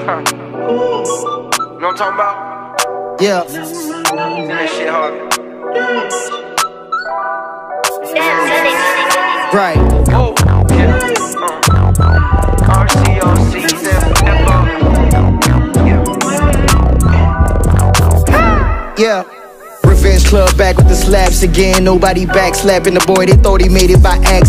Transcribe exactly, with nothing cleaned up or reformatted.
Huh. You know what I'm talking about? Yeah. That shit hard. Right. Oh, yeah. Uh. R C O C Yeah. Yeah. Revenge Club back with the slaps again. Nobody back slapping the boy. They thought he made it by accident.